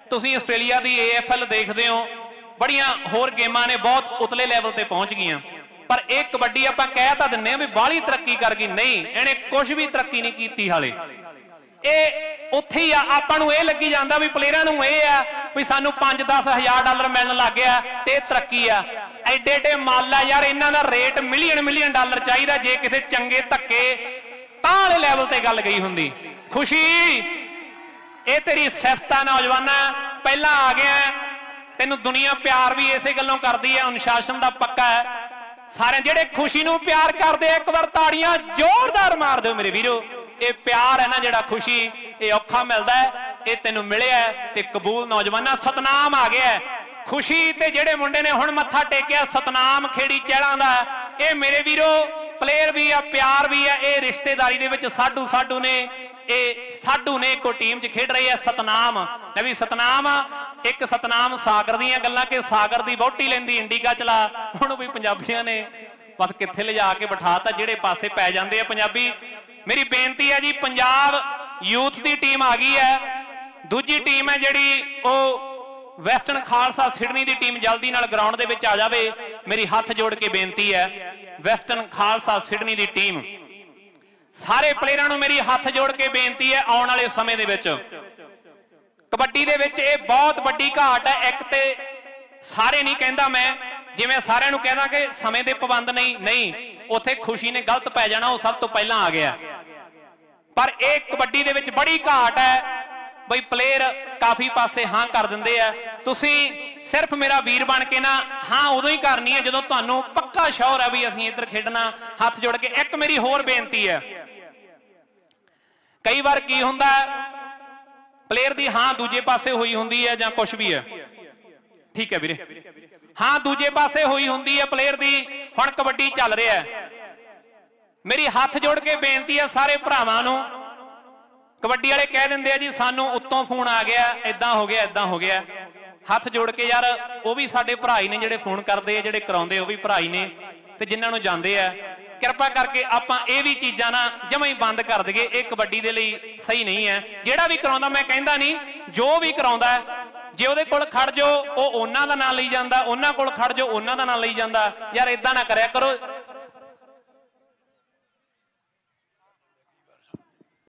तुसीं आस्ट्रेलिया की AFL देखते हो, बड़ियां होर गेमां ने बहुत उतले लैवल ते पहुंच गईयां, पर एक कबड्डी आपां कह तां दिंदे भी बाहली तरक्की कर गई, नहीं इहने कुछ भी तरक्की नहीं की हाले। ये उत्थे ही आपां नूं इह लगी जांदा भी प्लेयरां नूं इह आ भी सानूं 5-10 हज़ार डॉलर मिलण लग गया ते तरक्की आ। एडे एडे माल आ यार, इन्हां दा रेट मिलियन डॉलर चाहिदा, जे किते चंगे धक्के तां वाले लैवल ते गल गई हुंदी। खुशी ये तेरी सिफत आ नौजवाना, पहला आ गया, तेनों दुनिया प्यार भी इसे गल्लों करदी है, अनुशासन दा पक्का है। सारे जेड़े खुशी नूं प्यार करदे एक बार ताड़ियां जोरदार मार दो मेरे वीरो। ये प्यार है ना जेड़ा खुशी, ये औखा मिलदा है, ये तेनों मिलिया ते कबूल। नौजवाना सतनाम आ गया है, खुशी ते जेड़े मुंडे ने हुण मत्था टेकिया सतनाम खेड़ी चैलां दा, ये मेरे वीरो प्लेयर भी है, प्यार भी है, ये रिश्तेदारी दे विच साडू ने साडू ने को टीम च खेड रही है। सतनाम नवी सतनाम, एक सतनाम सागर दीयां गल्लां कि सागर दी वोटी लैंदी इंडिका चला, हुण भी पंजाबियां ने बस कित्थे लिजा के बिठाता, जेड़े पासे पै जांदे आ पंजाबी। मेरी बेनती है जी, पंजाब यूथ की टीम आ गई है, दूजी टीम है जिहड़ी वो वैस्टर्न खालसा सिडनी की टीम जल्दी नाल ग्राउंड दे विच आ जावे। मेरी हाथ जोड़ के बेनती है, वैस्टर्न खालसा सिडनी की टीम सारे प्लेयरां नूं मेरी हाथ जोड़ के बेनती है, आने वाले समय दे विच कबड्डी दे विच ये बहुत वड्डी घाट है। एक ते सारे नहीं कहंदा मैं, जिवें सारिआं नूं कहदा कि समय दे पाबंद नहीं, उत्थे खुशी ने गलत पै जाना, वो सब तो पहला आ गया। पर एक कबड्डी दे विच बड़ी घाट है बई, प्लेयर काफी पासे हाँ कर दिंदे आ। तुसीं सिर्फ मेरा वीर बन के ना हाँ उदों ही करनी है जदों तुहानूं पक्का श्योर है भी असीं इधर खेडना। हाथ जोड़ के एक मेरी होर बेनती है, कई बार की हुंदा प्लेयर दी हाँ दूजे पासे हुई हुंदी है जां कुछ भी है, ठीक है वीरे, हाँ दूजे पासे हुई हुंदी है प्लेयर दी। हुण कबड्डी चल रहा है, मेरी हाथ जोड़ के बेनती है सारे भरावां नूं। कबड्डी वाले कह दिंदे आ जी सानूं उत्तों फोन आ गया, इदां हो गया इदां हो गया। हाथ जोड़ के यार वो भी साडे भरा ही ने, जिहड़े फोन करदे जिहड़े कराउंदे वो भी भरा ही ने, ते जिन्हां नूं जांदे आ कृपा करके आपां ये भी चीज़ां ना जमा ही बंद कर दईए। ये कबड्डी दे लई सही नहीं है। जिहड़ा भी कराउंदा, मैं कहंदा नहीं, जो भी कराउंदा जे उहदे कोल खड़ जाओ वो उन्हां दा नाम लई जांदा, उन्हां कोल खड़ जाओ उन्हां दा नाम लई जांदा। यार इदां ना करिया करो,